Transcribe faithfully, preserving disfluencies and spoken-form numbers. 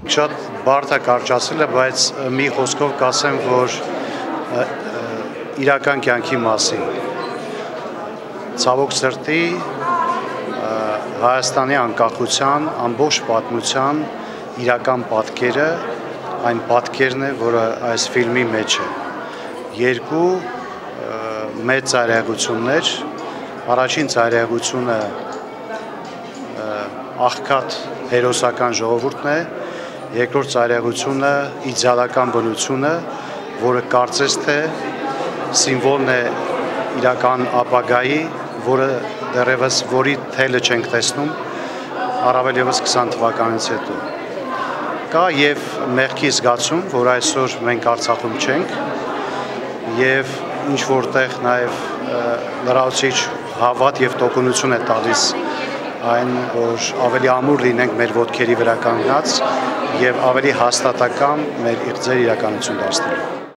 Շատ բարդ է կարճացնելը, բայց մի խոսքով կասեմ, որ իրական կյանքի մասին։ Ցավոք սրտի Հայաստանի անկախության ամբողջ պատմության իրական պատկերը այն պատկերն է, որը այս ֆիլմի մեջ է։ Երկու մեծ ծայրահեղություններ, առաջին ծայրահեղությունը աղքատ հերոսական ժողովուրդն է, երկրորդ ծայրահեղությունը իդեալական բնությունը, որը կարծես թե սիմվոլն է իրական ապագայի, որը դեռևս որի թելը չենք տեսնում, առավել ևս քսան թվականից հետո։ Կա եւ մեղքի զգացում, որ այսօր մենք Արցախում չենք, եւ ինչ որտեղ նաեւ լրացուցիչ հավատ եւ տոկունություն է տալիս այն, որ ավելի ամուր լինենք մեր ոտքերի վրա կանգնած եւ ավելի հաստատակամ մեր իղձեր իրականություն դարձնելու։